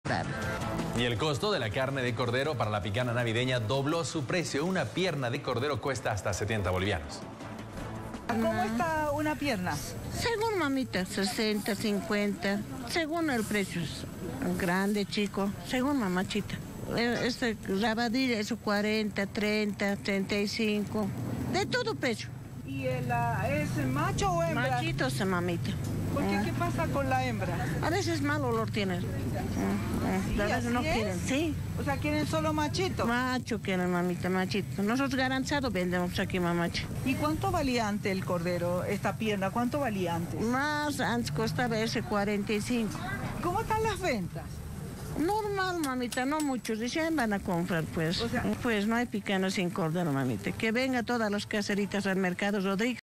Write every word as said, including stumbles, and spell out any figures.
Y el costo de la carne de cordero para la picana navideña dobló su precio. Una pierna de cordero cuesta hasta setenta bolivianos. ¿Cómo está una pierna? Según mamita, sesenta, cincuenta, según el precio, grande, chico, según mamachita. Este rabadilla, eso cuarenta, treinta, treinta y cinco, de todo precio. ¿Y el, es macho o hembra? Machitos, mamita. ¿Por qué? ¿Qué pasa con la hembra? A veces mal olor tienen. ¿Sí, A veces no así quieren, es? sí. O sea, ¿quieren solo machito? Macho quieren, mamita, machito. Nosotros garantizados vendemos aquí, mamacha. ¿Y cuánto valía antes el cordero, esta pierna? ¿Cuánto valía antes? Más, antes costaba ese cuarenta y cinco. ¿Cómo están las ventas? Normal, mamita, no muchos. Dicen, van a comprar, pues. O sea, pues no hay picano sin cordero, mamita. Que venga todas las caseritas al mercado Rodríguez.